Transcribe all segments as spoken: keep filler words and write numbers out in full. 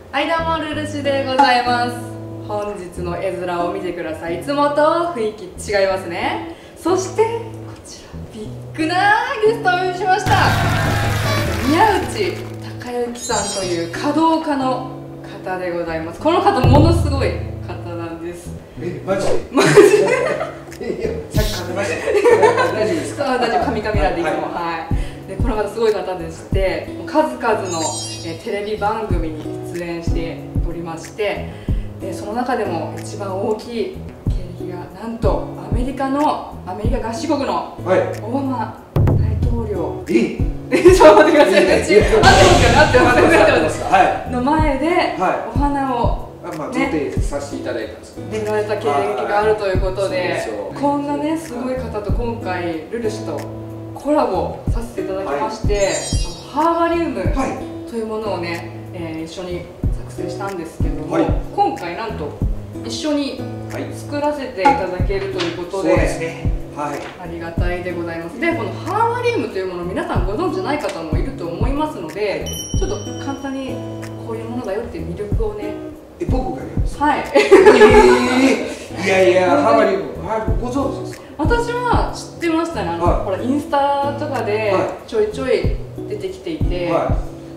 はい、どうもルルシでございます。本日の絵面を見てください。いつもと雰囲気違いますね。そしてこちらビッグなゲストをお呼びしました。宮内孝之さんという華道家の方でございます。この方ものすごい方なんです。 え、マジでマジでいや、さっき噛んでました大丈夫ですか？ そう、大丈夫、カミカミなんでいつも、 はいはい、でこの方すごい方でして、数々のえテレビ番組に出演しておりまして、でその中でも一番大きい経歴がなんとアメリカのアメリカ合衆国のオバマ大統領、 えちょっと待ってくださいね、合ってますよね、合ってますよね、合ってますはいの前でお花をあ、まあ、贈呈させていただいたんですけどね、 出られた経歴があるということで、 そうそうこんなねすごい方と今回ルルシとコラボさせていただきまして、はい、ハーバリウムというものをね、えー、一緒に作成したんですけども、はい、今回なんと一緒に作らせていただけるということで、はい、そうですね、はい、ありがたいでございます。でこのハーバリウムというものを皆さんご存知ない方もいると思いますので、ちょっと簡単にこういうものだよっていう魅力をね、 え、僕がやるんですか？ はい。 えー、いやいや、ハーバリウム、はい、ご存知ですか？私は知ってましたね。あの、はい、ほらインスタとかでちょいちょい出てきていて、はい、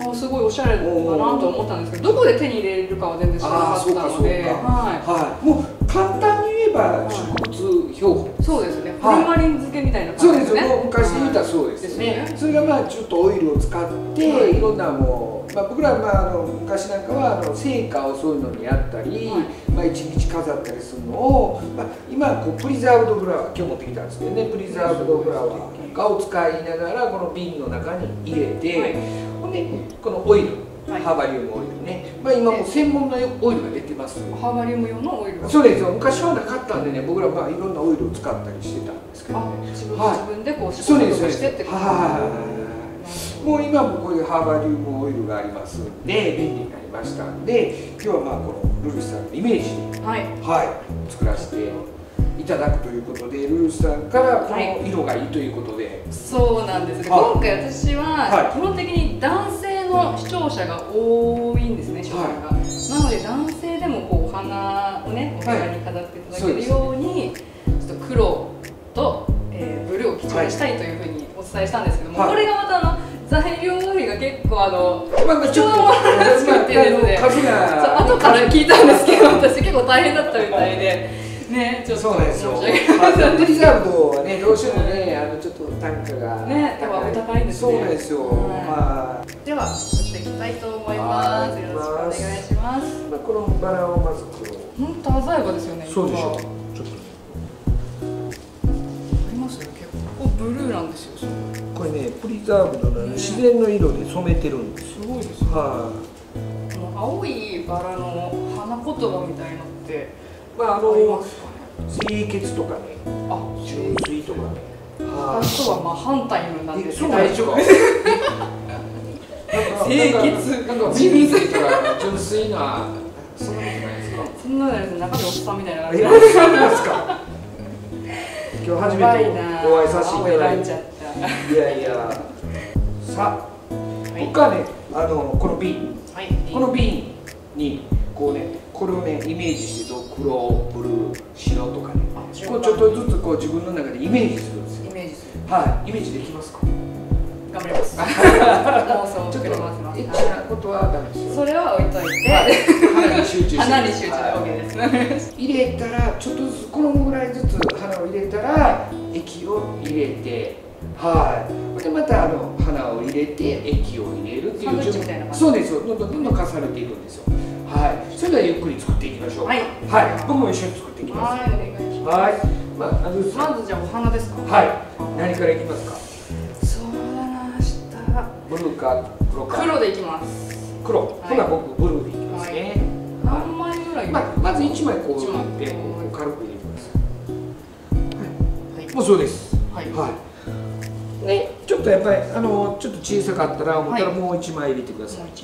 あすごいおしゃれだなと思ったんですけど、どこで手に入れるかは全然知らなかったので、 はい、もう簡単に言えば植物標本、 そうですね、ホルマリン漬けみたいな感じですね。 そうですよ、昔で言ったらそうですね。それがまあちょっとオイルを使っていろんなもう、まあ、僕らまああの昔なんかはあの成果をそういうのにやったり、まあ一日飾ったりするのを、まあ、今こうプリザーブドフラワー、今日持ってきたんですけどね、プリザーブドフラワーを使いながらこの瓶の中に入れて、ほんでこのオイル、ハーバリウムオイルね、まあ、今もう専門のオイルが出てます。 ハーバリウム用のオイルが、 そうですよ。昔はなかったんでね、僕らまあいろんなオイルを使ったりしてたんですけどね。 自分自分でこう試行錯誤してってことですね。 もう今もこういうハーバリウムオイルがありますんで便利になりましたんで、今日はまあこのルルシさんのイメージで、はい、はい、作らせていただくということで、ルルシさんからこの色がいいということで、はい、 そうなんですね。今回私は基本的に男性の視聴者が多いんですね、視聴者が、はい、なので男性でもこうお花をねお部屋に飾っていただけるように、はい、ちょっと黒と、えー、ブルーを基調にしたいというふうにお伝えしたんですけども、はい、これがまたあの材料費が結構あの貴重なものらしくてですね、後から聞いたんですけど、私結構大変だったみたいで。ね、ちょっと申し訳ない。 プリザーブドはね、どうしてもね、あのちょっと単価がね、やっぱお高いんですね。 そうですよ。はい。 では作っていきたいと思います。よろしくお願いします。 まあこのバラをまず黒。 本当鮮やかですよね。 そうでしょう。ちょっと。 ありますよね。結構ブルーなんですよ。 これね、プリザーブドの自然の色で染めてるんです。 すごいですね。はい。この青いバラの花言葉みたいなって。 まああの清潔とかね、あ、純粋とかね。 私とはまあ反対なんですけど大丈夫。 清潔、 なんか純粋とか純粋なそんなことないですか？ そんなのですね、中身おっさんみたいな感じで。 そうですか。今日初めてお会いさせていただいて。いやいや。さあ、僕はね、あのこの瓶、この瓶にこうね。これをねイメージしてと黒、ブルー、白とかね、こうちょっとずつこう自分の中でイメージするんですよ。 イメージする。 はい、イメージできますか？ 頑張ります。妄想ちょっと膨らませます。 エッチなことはダメですよ。 それは置いといて、 花に集中して。 花に集中で OK です。 入れたらちょっとずつこのぐらいずつ花を入れたら液を入れて、はい。でまたあの花を入れて液を入れるっていう順番。そうですよ。どんどんどんどん重ねていくんですよ。はい、それではゆっくり作っていきましょう。はい、はい、僕も一緒に作っていきます。 はい、お願いします。 はい、まあ、 まずじゃあお花ですか。 はい、何からいきますか。 そうだな、下。 ブルーか黒か。 黒でいきます。 黒、ほな僕ブルーでいきますね。 何枚ぐらい。 まあ、まず一枚こう入れて、軽く入れてください。はい、もうそうです。はい、はい。ね、ちょっとやっぱりあのちょっと小さかったら思ったらもう一枚入れてください。はい。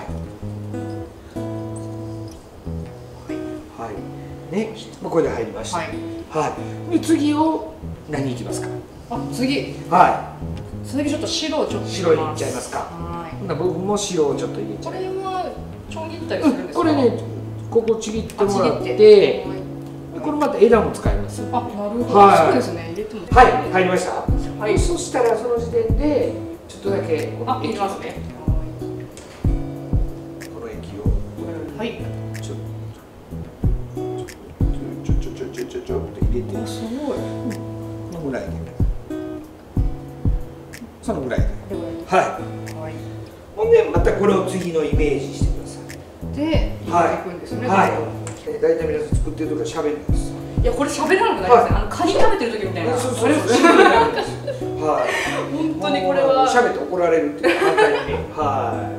ね、これで入りました。はい。はい。で次を何いきますか。 あ、次。 はい。 次ちょっと白をちょっと白いっちゃいますか。はい。ほな僕も白をちょっと入れちゃう。 これはちょぎっったりするんですか？ これね、ここちぎってもらって、これまた枝も使います。 あ、なるほど。そうですね。入れても。 はい、入りました。 はい。 そしたらその時点でちょっとだけこの液をね。 この液をはい。 ちょちょちょちょちょちょちょっと入れて。 すごい。 このぐらいで。そのぐらいで。はい。はい。ほんでまたこれを次のイメージしてください。 で、入れていくんですね。 はい。大体皆さん作ってるとか喋るんです。 いやこれ喋らなくないですね。あのカニ食べてる時みたいな。 そうそうそう。はい。 本当にこれは喋って怒られるっていう簡単にね。はい。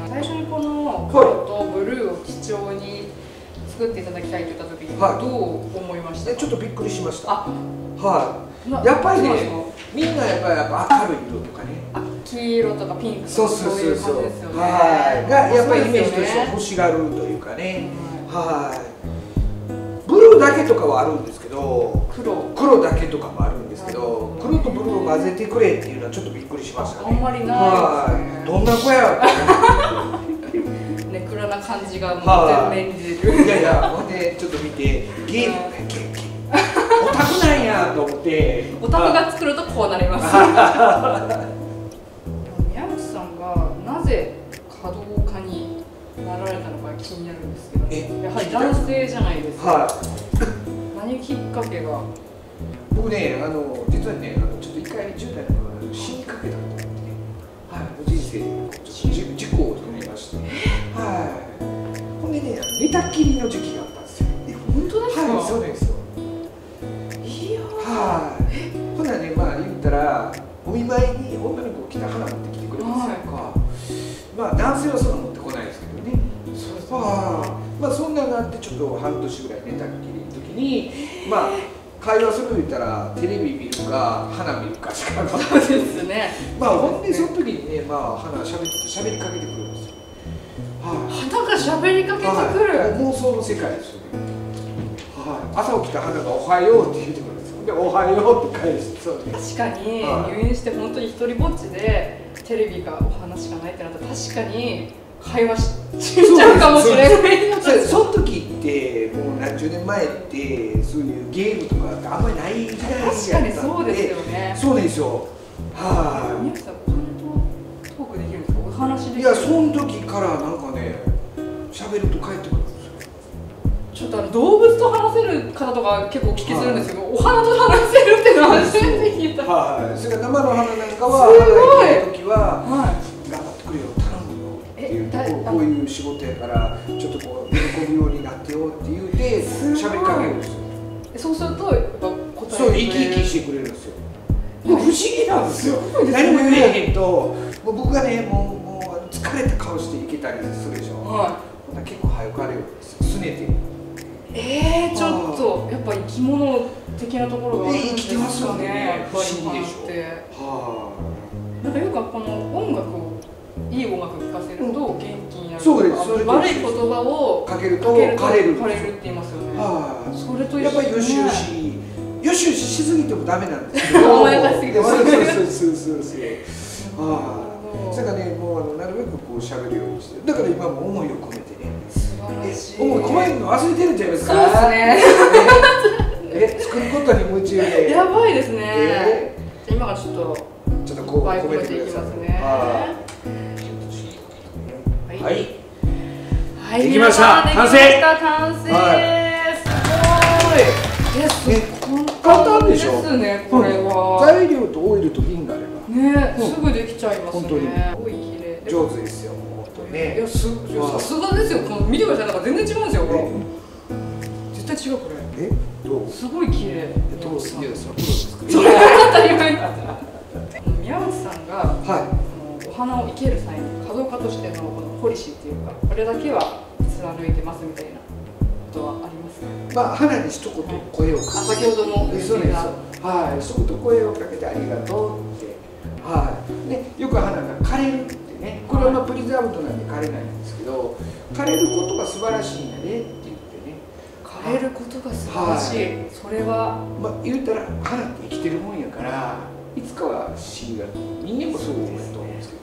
最初にこの黒とブルーを基調に作っていただきたいと言った時にどう思いました？ ちょっとびっくりしました。 あ、 はい。やっぱりね、みんなやっぱりやっぱ明るい色とかね。 黄色とかピンクとかそうそうそうそう。はい。がやっぱりイメージとして欲しがるというかね。はい。ブルーだけとかはあるんですけど、黒黒だけとかもあるんですけど、黒とブルーを混ぜてくれっていうのはちょっとびっくりしましたね。 あんまりないですね。 どんな子やね、暗な感じがもう全面に出る。 いやいや、ほんでちょっと見てゲームね、ゲームオタクなんやと思って。 オタクが作るとこうなります。宮内さんがなぜ華道家になられたのか気になるんですけど、やはり男性じゃないですか。はい。何きっかけが？ 僕ね、あの実はね、あのちょっと一回じゅう代の頃死にかけたことがあってね、はい、人生で事故を遂げまして、はい。ほんでね、寝たきりの時期があったんですよ。 え、本当ですか？ はい、そうですよ。 いやー。 はい。ほんならね、まあ言ったらお見舞いに女の子が来た花持ってきてくれるんですよ。まあ男性はそんな持ってこないですけどね。そうです。まあそんなのあってちょっと半年ぐらい寝たきりの時に、まあ会話する言ったらテレビ見るか花見るかしかなかった。 そうですね。 まあほんでその時にね、まあ花しゃべってしゃべりかけてくるんですよ。 はい。花がしゃべりかけてくる。 妄想の世界ですよね。はい。朝起きた花がおはようって言ってくるんですよ。でおはようって返して。そうです。 確かに入院して本当に一人ぼっちでテレビがお話しかないってなったら確かに会話しちゃうかもしれない。 その時ってもう何十年前ってそういうゲームとかってあんまりない時代やったんで。 確かにそうですよね。 そうですよ。はい。 宮内さん、お金とトークできるんですか？お話できる？ いや、その時からなんかね、喋ると帰ってくるんですよ。 ちょっとあの動物と話せる方とか結構お聞きするんですけど、お花と話せるっていうのは初めて聞いた。 はい。それから生の花なんかは、すごい時は頑張ってくれよ、頼むよっていう、こういう仕事やからちょっとこう喜ぶようになってよって言うて喋りかけるんですよ。 そうするとやっぱ答えてくれる。そう、 生き生きしてくれるんですよ。不思議なんですよ。何も言えへんと、もう僕がね、もうもう疲れた顔していけたりするでしょ。はい。結構早くあれよ、すねて。 ええ、ちょっとやっぱ生き物的なところがあるんですかね。 生きてますよね。 不思議でしょ。はあ。なんかよくこの音楽をいい音楽聴かせると元気になる。そうです。悪い言葉をかけると枯れる。枯れるって言いますよね。はあ。それとやっぱりよしよし、よしよししすぎてもダメなんですけど。 甘やかしすぎても。 そうそうそうそうそう。ああ。それからね、もうあのなるべくこう喋るようにして、だから今も思いを込めてね。思い込めるの忘れてるんちゃいますか？ そうですね。 え、作ることに夢中で。 やばいですね。今からちょっとちょっとこう込めてください。 はい。はい。 できました。完成。 完成。すごい。え、 簡単でしょ。 ですね、これは。 材料とオイルと瓶があれば。 ね、すぐできちゃいますね。 本当に。 すごい綺麗。 上手ですよ。ね、 いや、す、さすがですよ。この見てください。なんか全然違うんですよ。これ。絶対違うこれ。え、どう？すごい綺麗。 どう？いや、それそれは当たり前だ。宮内さんが、はい、お花を生ける際に華道家としてのこのポリシーっていうか、これだけは貫いてますみたいなことはありますか？ まあ花に一言声をかけて、 先ほどのそうです。はい、一言声をかけてありがとうって、はい。ね、よく花が枯れる。これはまあプリザーブドなんで枯れないんですけど、枯れることが素晴らしいんだねって言ってね。 枯れることが素晴らしい。それはまあ言ったら花って生きてるもんやから、いつかは死が人間もそうだと思うんですけど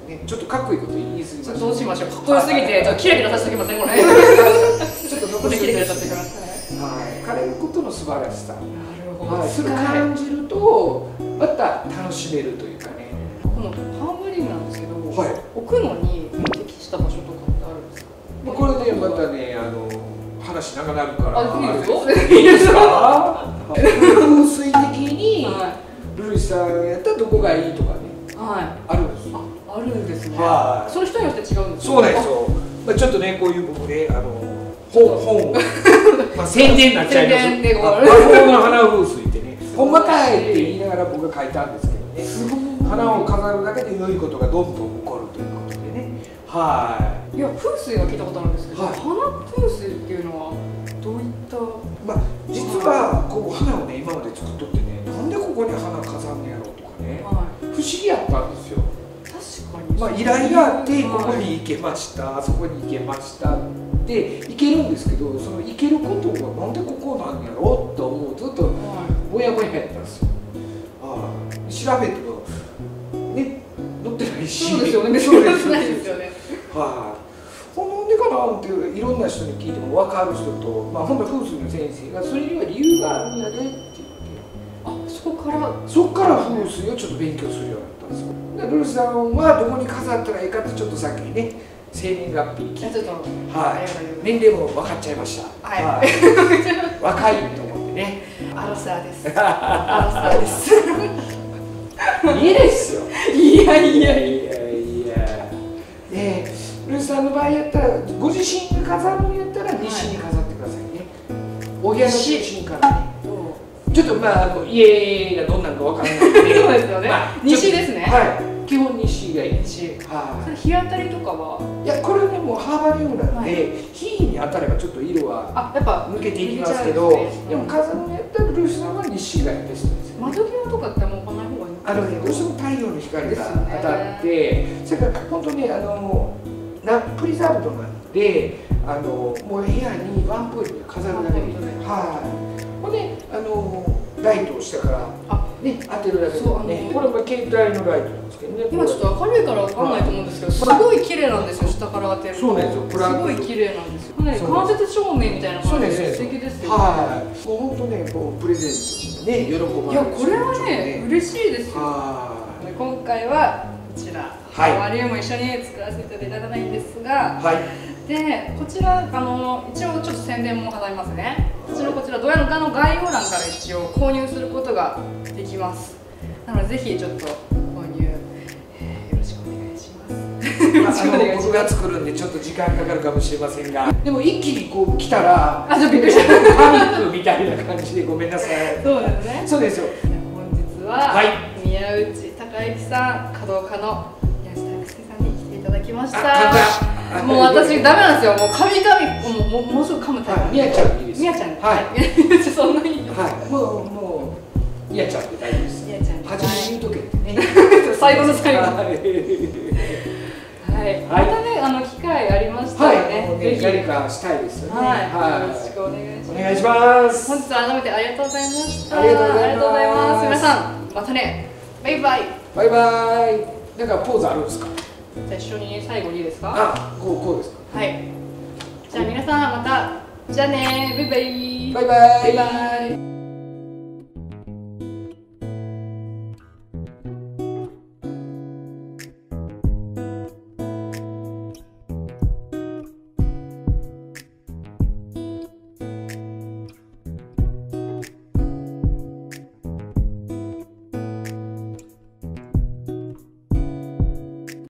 ね、ちょっとかっこいいこと言い過ぎました。 どうしましょう。かっこよすぎて、ちょっとキラキラさせておきませんこれ。 ちょっと残してキラキラさせてください。 はい、枯れることの素晴らしさ。 なるほど。 はい、それを感じると、また楽しめるというかね。 このハーブリンなんですけど、 はい、 置くのに適した場所とかってあるんですか。 これでまたね、あの話長なるから。 あ、いいですよ。 いいですか。風水的に、ルイさんやったらどこがいいとかね。はい、あるんです。 あ、あるんですね。 はい。 その人によって違うんです。 そうなんですよ。まあちょっとね、こういう僕ね、あの本本まあ宣伝になっちゃいます。宣伝でこう。魔法の花風水ってね、ほんまかいって言いながら僕が書いたんですけどね。花を飾るだけで良いことがどんどん起こるということでね。はい。 いや、風水は聞いたことあるんですけど、花風水っていうのはどういった。 まあ実はこう花をね今まで作っとってね、なんでここに花飾んねやろうとかね、不思議やったんですよ。 確かに。 まあ依頼があってここに行けました、そこに行けましたって行けるんですけど、その行けることがなんでここなんやろうと思うとずっとぼやぼややったんですよ。ああ、調べてもね載ってないし。 そうですよね。そうですよね。 はい。なんでかなっていろんな人に聞いても分かる人と、まあ、本当風水の先生がそれには理由があるんやでって言って、 あ、そこからそこから風水をちょっと勉強するようになったんですよ。でルルさんはどこに飾ったらいいかってちょっとさっきね生年月日聞いて、はい、年齢も分かっちゃいました。はい、はい、若いと思ってね。 アラサーです。アラサーです。 いいですよ。 いやいやいやいや。ね。ルーさんの場合やったら、ご自身が飾るんやったら西に飾ってくださいね。お部屋の中心からね。ちょっとまあ家がどんなんかわからないので、 そうですよね。西ですね。 はい。基本西がいい。西。 はい。それ日当たりとかは？ いや、これねもうハーバリウムなんで、日に当たればちょっと色はあ、やっぱ抜けていきますけど、でも飾るんやったらルーさんは西がベストです。 窓際とかってもう置かない方がいい。 あのね、どうしても太陽の光が当たって、それから本当ねあの。なプリザーブドなんで、あのもう部屋にワンプールに飾るだけでいい。はい。ほんで、あのライトを下からね当てるだけでね。これは携帯のライトなんですけどね。 今ちょっと明るいからわかんないと思うんですけど、すごい綺麗なんですよ。下から当てると。 そうなんですよ。 すごい綺麗なんですよ。間接照明みたいな感じで素敵ですよ。 はい。もう本当ね、こうプレゼントね喜ばれる。 いやこれはね嬉しいですよ。今回はこちら。ハーバリウム一緒に作らせていただかないんですが、はい、でこちらあの一応ちょっと宣伝も挟みますね。うちのこちらドヤの画の概要欄から一応購入することができます。なのでぜひちょっと購入、えー、よろしくお願いします。 あの僕が作るんでちょっと時間かかるかもしれませんが、でも一気にこう来たらあ、ちょっとびっくりした。 パニックみたいな感じでごめんなさい。 そうですね。 そうですよ。 本日は、はい、宮内孝之さん、華道家のいただきました。もう私ダメなんですよ。もう噛み噛みもうもうすぐ噛むタイプ。 みやちゃんでいいです。 みやちゃん。はい。そんなに。 はい。もうもうみやちゃんで大丈夫です。 みやちゃん。 初めに言うとけってね。 最後の最後。はい。またねあの機会ありましたらね。 ぜひ何かしたいですよね。 はい。よろしくお願いします。 お願いします。 本日は改めてありがとうございました。 ありがとうございます。 皆さんまたね。バイバイ。 バイバイ。なんかポーズあるんですか。 じゃあ一緒に最後にいいですか。 あ、こうこうですか。 はい。じゃあ皆さんまたじゃあねバイバイ。 バイバイ。 バイバイ。